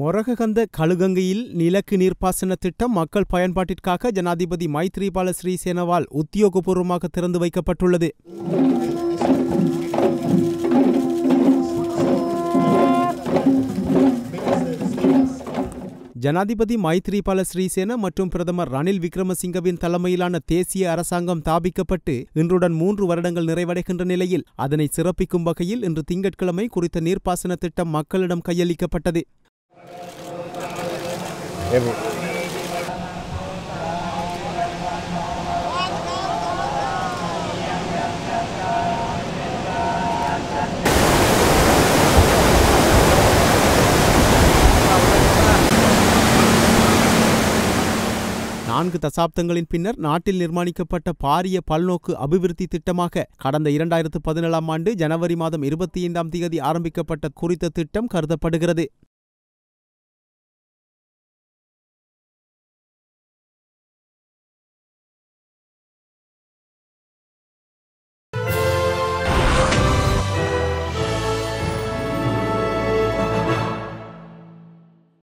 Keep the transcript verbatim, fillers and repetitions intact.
மொரககந்த கழுகங்கையில் நிலக்கு நீர்ப்பாசன திட்டம் மக்கள் பயன்பாட்டிற்காக ஜனாதிபதி மைத்ரிபால சிறிசேனவால் உத்தியோகபூர்வமாக திறந்து வைக்கப்பட்டுள்ளது. ஜனாதிபதி மைத்ரிபால சிறிசேன மற்றும் பிரதமர் ரணில் விக்ரமசிங்கவின் தலைமையிலான தேசிய அரசாங்கம் தாபிக்கப்பட்டு இன்றுடன் மூன்று வருடங்கள் நிறைவடைகின்ற நிலையில் அதனை சிறப்பிக்கும் வகையில் இன்று திங்கட்கிழமை குறித்த நீர்ப்பாசன திட்டம் மக்களிடம் கையளிக்கப்பட்டது. நான்கு தசாப்தங்களின் பின்னர் நாட்டில் நிர்மாணிக்கப்பட்ட பாரிய பல்நோக்கு அபிவிருத்தி திட்டமாக கடந்த இரண்டாயிரத்து பதினேழாம் ஆண்டு ஜனவரி மாதம் இருபத்தி ஐந்தாம் தேதி ஆரம்பிக்கப்பட்ட குறித்த திட்டம் கருதப்படுகிறது.